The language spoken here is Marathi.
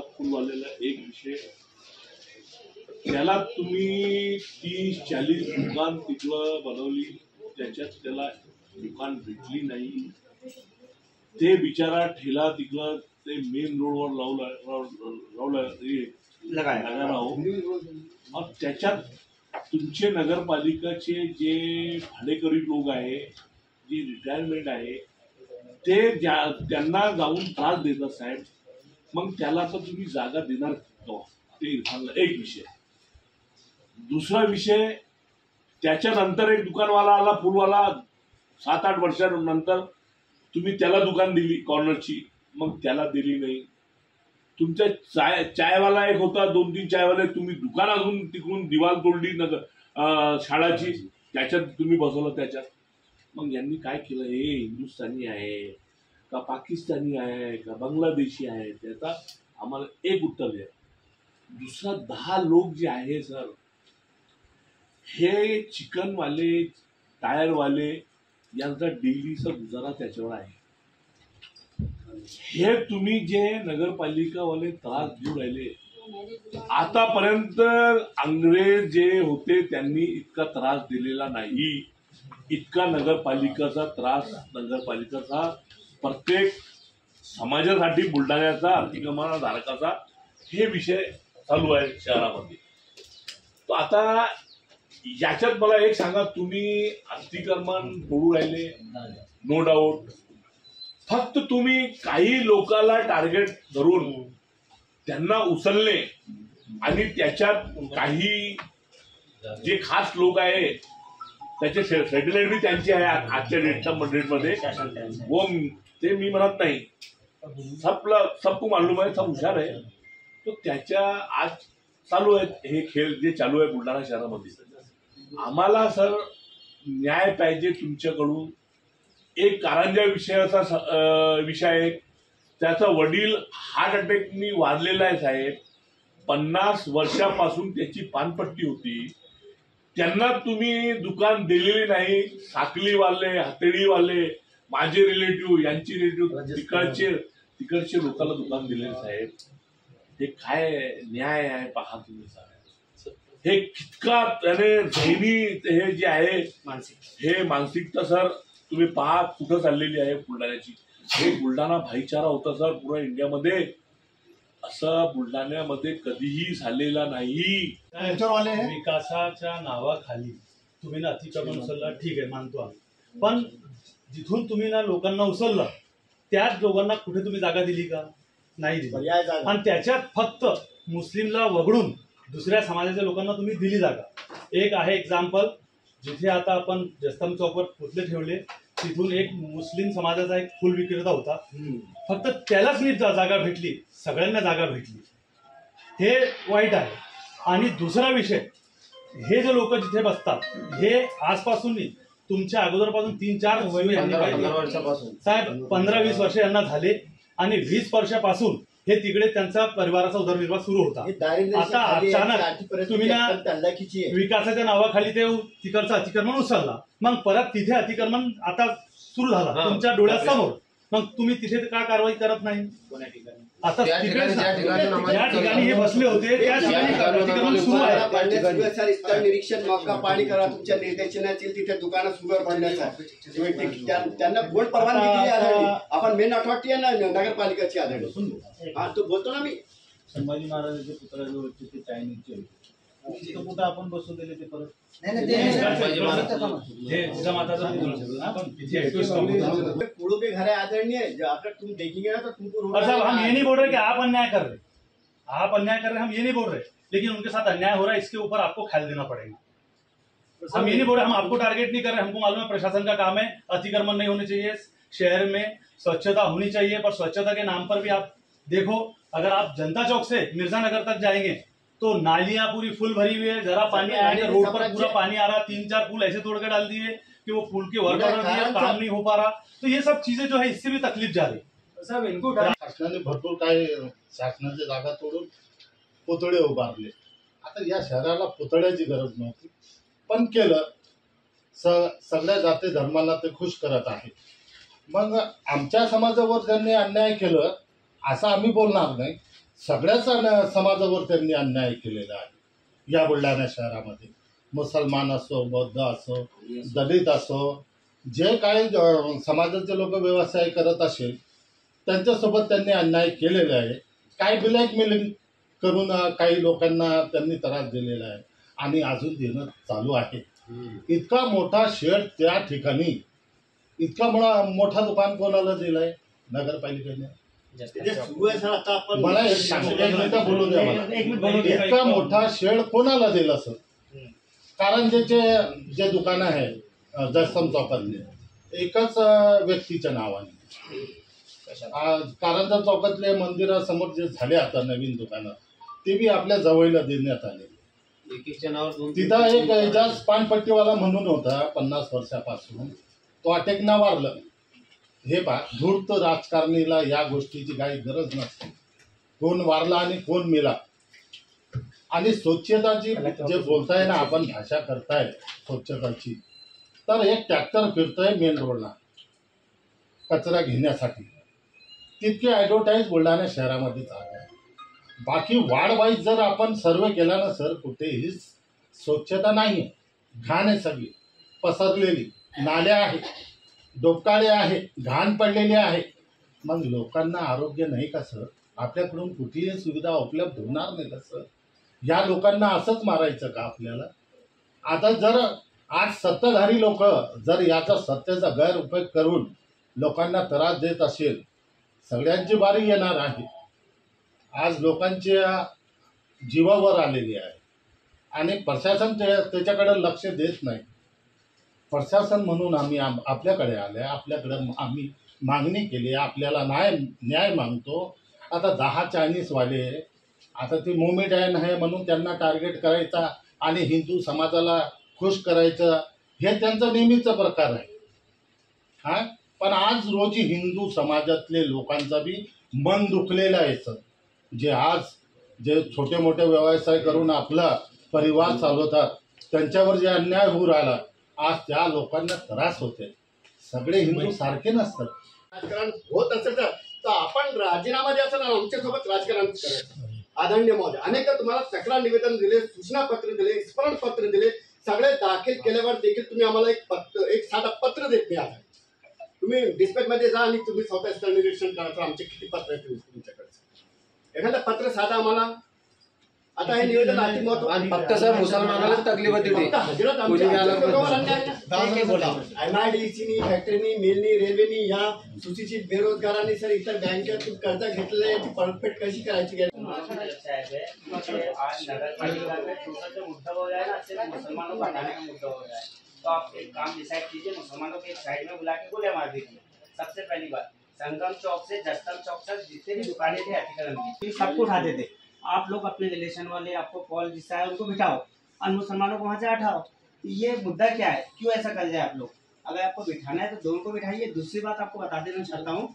फुलवालेला एक विषय, त्याला तुम्ही 30-40 दुकान तिथलं बनवली, त्याच्यात त्याला दुकान भेटली नाही, ते बिचारा ठेला तिथलं ते मेन रोडवर लगाना हो. मग त्याच्यात तुमचे नगरपालिकाचे जे भाडेकरी लोक आहे, जे रिटायरमेंट आहे, ते त्यांना जाऊन त्रास देतात साहेब. मग त्याला तर तुम्ही जागा देणार का? ते एक विषय. दुसरा विषय, त्याच्यानंतर एक दुकानवाला आला फुलवाला, 7-8 वर्षानंतर तुम्ही त्याला दुकान दिली कॉर्नरची, मग त्याला दिली नाही. तुमच्या चायवाला एक होता, 2-3 चायवाले, तुम्ही दुकान अजून तिकडून दिवाल तोडली शाळाची, त्याच्यात तुम्ही बसवलं त्याच्यात. मग यांनी काय केलं, हे हिंदुस्थानी आहे का पाकिस्तानी आहे का बांगलादेशी आहे, त्याचा आम्हाला एक उत्तर द्या. दुसरा 10 लोक जे आहे सर, हे चिकनवाले, टायरवाले, यांचा डेलीचा गुजारा त्याच्यावर आहे. हे तुम्ही जे नगरपालिकावाले त्रास देऊ राहिले, आतापर्यंत अंग्रेज जे होते त्यांनी इतका त्रास दिलेला नाही, इतका नगरपालिकाचा त्रास, नगरपालिकाचा प्रत्येक समाजासाठी बुलढाण्याचा अतिक्रमण धारकाचा हे विषय चालू आहे शहरामध्ये. तो आता याच्यात मला एक सांगा, तुम्ही अतिक्रमण तोडू राहिले, नो डाऊट, फक्त तुम्ही काही लोकांना टार्गेट धरून त्यांना उचलणे आणि त्याच्यात काही जे खास लोक आहे त्याचे सेटलमेंट बी त्यांची आहे आजच्या डेटमध्ये, वो ते मी म्हणत नाही, सबको मालूम आहे, सब हुशार आहे. तो त्याच्या आज चालू आहेत हे खेळ जे चालू आहे बुलढाणा शहरामध्ये. आम्हाला सर न्याय पाहिजे तुमच्याकडून. एक कारंजा विषयाचा विषय आहे, त्याचा वडील हार्ट अटॅकनी वारलेला आहे साहेब. 50 वर्षापासून त्याची पानपट्टी होती, त्यांना तुम्ही दुकान दिलेली नाही. साखलीवाले, हातेडीवाले, माझे रिलेटिव्ह, यांची रिलेटिव्ह, तिकडचे लोकांना दुकान दिलेले साहेब. हे काय न्याय आहे पहा तुम्ही साहेब. हे कितका त्याने जैनी हे जे आहे हे मानसिकता सर तुम्ही पहा कुठं चाललेली आहे बुलढाण्याची. हे बुलढाणा भाईचारा होता सर पुरा इंडियामध्ये, असं बुलढाण्यामध्ये कधीही झालेला नाही. विकासाच्या नावाखाली तुम्ही ना अतिक्रमण उचलला, ठीक आहे, मानतो आम्ही, पण जिथून तुम्ही ना लोकांना उचललं त्याच लोकांना कुठे तुम्ही जागा दिली का? नाही दिली. आणि त्याच्यात फक्त मुस्लिमला वगळून दुसऱ्या समाजाच्या लोकांना तुम्ही दिली जागा. एक आहे एक्झाम्पल, जिथे आता आपण जस्तम चौकवर पुतळे ठेवले, तिथून एक मुस्लिम समाजाचा एक फुल विक्रेता होता, फक्त त्यालाच नीट जागा भेटली, सगळ्यांना जागा भेटली, हे वाईट आहे. आणि दुसरा विषय, हे जे लोक जिथे बसतात हे आजपासून तुमच्या अगोदरपासून 3-4 वर्षापासून साहेब 15-20 वर्ष यांना झाले, आणि 20 वर्षापासून हे तिकडे त्यांचा परिवाराचा उदरनिर्वाह सुरू होता. आता अचानक तुम्ही ना विकासाच्या नावाखाली ते तिकडचं अतिक्रमण उचलला, मग परत तिथे अतिक्रमण आता सुरू झाला तुमच्या डोळ्यासमोर, मग तुम्ही तिथे का कारवाई करत नाही? आता ज्या ठिकाणी हे बसले होते त्या ठिकाणी अतिक्रमण सुरू आहे. स्थळ निरीक्षण मौका पाणी करा तुमच्या निर्देशनातील, तिथे दुकानं सुगर भरण्याचा त्यांना कोण परवानगी दिली आढळली? आपण मेन अथॉरिटी आहे ना नगरपालिकाची आढळली. हा तो बोलतो ना मी. संभाजी महाराजांचे पुतळ्याजवळचे ते चायनीजचे कुठं आपण बसवून दिले ते परत पुड़ों के घर आदरणीय, अगर तुम देखेंगे ना तो तुमको हम ये नहीं बोल रहे कि आप अन्याय कर रहे, आप अन्याय कर रहे, हम ये नहीं बोल रहे, लेकिन उनके साथ अन्याय हो रहा है, इसके ऊपर आपको ख्याल देना पड़ेगा. हम ये नहीं बोल रहे, हम आपको टारगेट नहीं कर रहे, हमको मालूम है प्रशासन का काम है, अतिक्रमण नहीं होने चाहिए, शहर में स्वच्छता होनी चाहिए, पर स्वच्छता के नाम पर भी आप देखो, अगर आप जनता चौक से मिर्जा नगर तक जाएंगे तो नालियां पूरी फुल भरी हुई है, जरा पानी आएगा रोड पर पूरा पानी आ रहा, 3-4 पुल ऐसे तोड़ के डाल दिए कि वो पुल के वर्क काम नहीं हो पा रहा. तो ये सब चीजें जो है इससे भी तकलीफ जा रही. साहेब इनको शासनाने भरपूर काय शासनाची जागा तोडून पुतळे उभारले. आता या शहराला पुतळ्याची गरज नव्हती, पण केलं. सगळ्या जाती धर्माला ते खुश करत आहे. मग आमच्या समाजावर ज्यांनी अन्याय केलं असं आम्ही बोलणार नाही, सगळ्याच समाजावर त्यांनी अन्याय केलेला आहे या बुलढाणा शहरामध्ये. मुसलमान असो, बौद्ध असो, दलित असो, जे काही समाजाचे लोक व्यवसाय करत असेल त्यांच्यासोबत त्यांनी अन्याय केलेला आहे. काय ब्लॅकमेलिंग करून काही लोकांना त्यांनी त्रास दिलेला आहे आणि अजून देणं चालू आहे. इतका मोठा शेड त्या ठिकाणी, इतका मोठा दुकान कोणाला दिलाय? नगरपालिकेने. ते सुरू आहे सर. आता आपण मला एक मिनिट बोलू द्या मला. इतका मोठा शेड कोणाला दिला सर? कारंजेचे जे दुकान आहे जयस्तंभ चौकातले एकच व्यक्तीच्या नावाने. कारंजा चौकातले मंदिरासमोर जे झाले आता नवीन दुकानं ते बी आपल्या जवळला देण्यात आले. तिथं एक एजाज पानपट्टीवाला म्हणून होता 50 वर्षापासून, तो अटेकना वारलं. हे पहा, धूर्त राजकारणीला या गोष्टीची काही गरज नसते. कोण वारला आणि कोण मेला. आणि स्वच्छताची जे बोलताय ना आपण, भाषा करताय स्वच्छताची, तर एक ट्रॅक्टर फिरतोय मेन रोडला कचरा घेण्यासाठी, तितके ॲडव्हर्टाईज बुलढाणा शहरामध्ये चालू आहे. बाकी वार्ड जर आपण सर्वे केला ना सर, कुठेही स्वच्छता नाही आहे. घाण आहे सगळी पसरलेली, नाल्या आहे, डोबकाळे आहे, घाण पडलेली आहे. मग लोकांना आरोग्य नाही का सर? आपल्याकडून कुठलीही सुविधा उपलब्ध होणार नाही का सर? या लोकांना असंच मारायचं का आपल्याला? आता जर आज सत्ताधारी लोक जर याचा सत्तेचा गैरउपयोग करून लोकांना त्रास देत असेल, सगळ्यांची बारी येणार आहे. आज लोकांच्या जीवावर आलेली आहे आणि प्रशासन त्याच्याकडे लक्ष देत नाही. प्रशासन म्हणून आम्ही आपल्याकडे आले, आपल्याकडे आम्ही मागणी केली, आपल्याला न्याय मागतो. आता 10 चायनीजवाले आता ते मोमेडियन आहे म्हणून त्यांना टार्गेट करायचा आणि हिंदू समाजाला खुश करायचं, हे त्यांचा नेहमीचा प्रकार आहे. हा, पण आज रोजी हिंदू समाजातले लोकांचा बी मन दुखलेलं आहे सर. जे छोटे मोठे व्यवसाय करून आपला परिवार चालवतात, त्यांच्यावर जे अन्याय होऊ राहिला, आज त्या लोकांना त्रास होते. सगळे हिंदू सारखे नसतात. राजकारण होत असेल तर आपण राजीनामा द्यायचा ना, आमच्यासोबत राजकारण करायचं. आदरणीय महोदय, अनेकदा तुम्हाला तक्रार निवेदन दिले, सूचना पत्र दिले, स्मरण पत्र दिले, सगळे दाखल केल्यावर देखील तुम्ही आम्हाला एक साधा पत्र देत नाही. आता तुम्ही डिस्पॅच मध्ये जा आणि तुम्ही स्वतः स्थळ निरीक्षण करायचं आमचे किती पत्र आहेत तुमच्याकडे. एखादं पत्र साधा आम्हाला. आता हे निवेदन अति महत्त्वाचं. फक्त सर मुसलमानालाच तकलीफ होती. हजरत MIDC फॅक्टरीनी, मिलनी, रेल्वेनी, या सुशिक्षित बेरोजगारांनी सर इतर बँकेतून कर्ज घेतलेले याची परतफेड कशी करायची? आज नगर पालिका में छोटा सा मुद्दा हो जाए ना, सिर्फ मुसलमानों को हटाने का मुद्दा हो जाए, तो आप एक काम डिसाइड कीजिए, मुसलमानों को एक साइड में बुला के गोलियां मार दीजिए. सबसे पहली बात, संगम चौक से जस्तम चौक तक जितने भी दुकानें थे अतिक्रमण की, सबको उठाते थे. आप लोग अपने रिलेशन वाले, आपको कॉल जिसका है उनको बिठाओ और मुसलमानों को वहाँ से हटाओ. ये मुद्दा क्या है? क्यों ऐसा कर रहे हैं आप लोग? अगर आपको बिठाना है तो दोनों को बिठाइए. दूसरी बात आपको बता देना चाहता हूँ,